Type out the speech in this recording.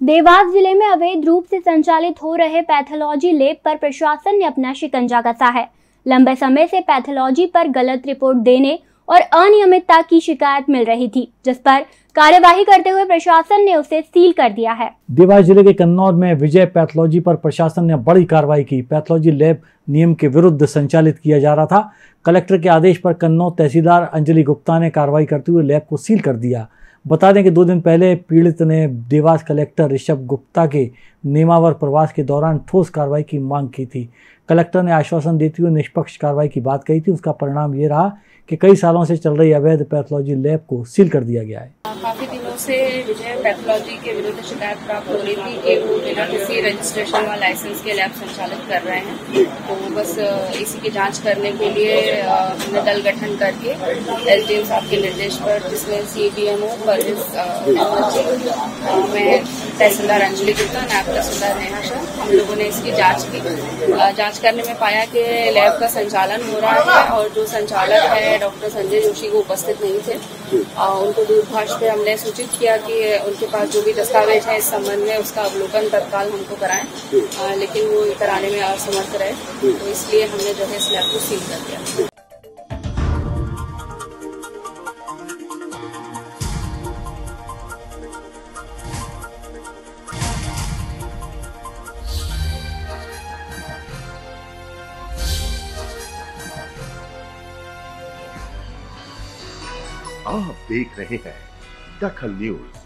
देवास जिले में अवैध रूप से संचालित हो रहे पैथोलॉजी लैब पर प्रशासन ने अपना शिकंजा कसा है। लंबे समय से पैथोलॉजी पर गलत रिपोर्ट देने और अनियमितता की शिकायत मिल रही थी, जिस पर कार्यवाही करते हुए प्रशासन ने उसे सील कर दिया है। देवास जिले के कन्नौज में विजय पैथोलॉजी पर प्रशासन ने बड़ी कार्रवाई की। पैथोलॉजी लैब नियम के विरुद्ध संचालित किया जा रहा था। कलेक्टर के आदेश पर कन्नौज तहसीलदार अंजलि गुप्ता ने कार्रवाई करते हुए लैब को सील कर दिया। बता दें कि 2 दिन पहले पीड़ित ने देवास कलेक्टर ऋषभ गुप्ता के नेमावर प्रवास के दौरान ठोस कार्रवाई की मांग की थी। कलेक्टर ने आश्वासन देते हुए निष्पक्ष कार्रवाई की बात कही थी। उसका परिणाम ये रहा कि कई सालों से चल रही अवैध पैथोलॉजी लैब को सील कर दिया गया है। काफी दिनों से विजय पैथोलॉजी के विरुद्ध शिकायत प्राप्त हो रही थी कि वो बिना किसी रजिस्ट्रेशन व लाइसेंस के लैब संचालित कर रहे हैं। तो बस इसी की जांच करने के लिए हमने दल गठन करके एसडीएम साहब के निर्देश पर, जिसमें सीडीएमओ पर मैं तहसीलदार अंजलि गुप्ता, नायब तहसीलदार नेहा शाह, हम लोगों ने इसकी जांच की। जांच करने में पाया कि लैब का संचालन हो रहा है और जो संचालक है डॉक्टर संजय जोशी को उपस्थित नहीं थे। उनको दूरभाष पे हमने सूचित किया कि उनके पास जो भी दस्तावेज है इस संबंध में उसका अवलोकन तत्काल हमको कराएं, लेकिन वो कराने में असमर्थ रहे। तो इसलिए हमने जो है इस लैब को सील कर दिया। आप देख रहे हैं दखल न्यूज।